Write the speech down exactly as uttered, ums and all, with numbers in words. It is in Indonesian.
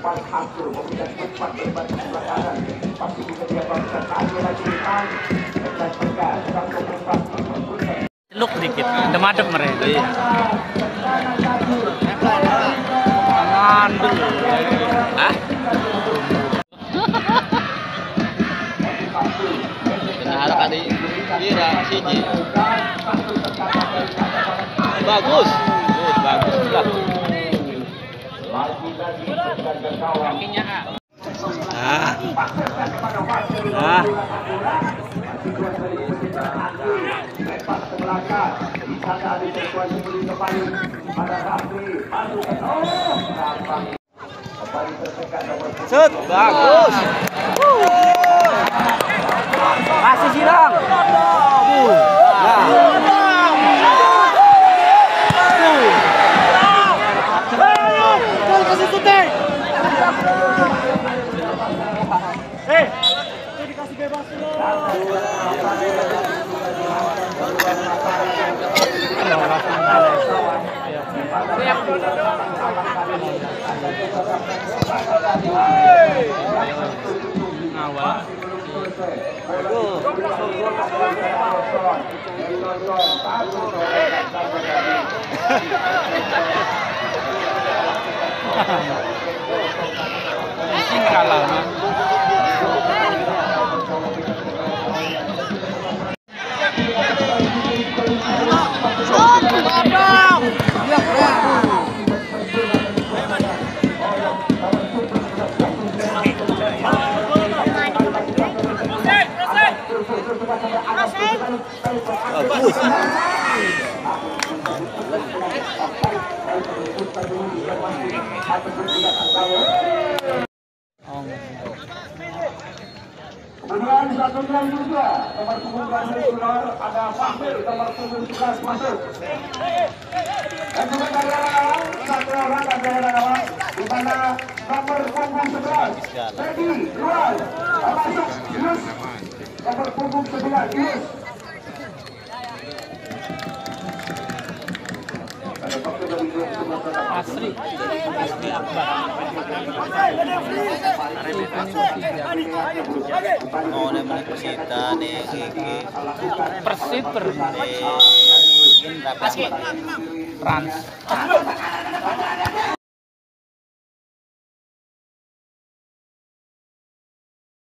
Celuk dikit, demadep mereka. Iya. Ngandel. Ah? Benar kali kira siji. Bagus. Oh, bagus lah. Kakinya A. Ah. Ah. Set, bagus. Masih silang. Uh. Nah. Kasih syuting. Eh, dikasih bebas lo. Awal. Sing kalah. Kemudian satunya juga nomor punggung Rasul ada Fahmi nomor punggung sebelas masuk. Dan juga dari awal satu orang dan dari awal di mana nomor punggung sebelas Teddy Luar masuk Yus nomor punggung sebelas Yus. Asri, Asri Akbar. Oh, ini Persita nih, Gigi. Persiper. Asli. Trans.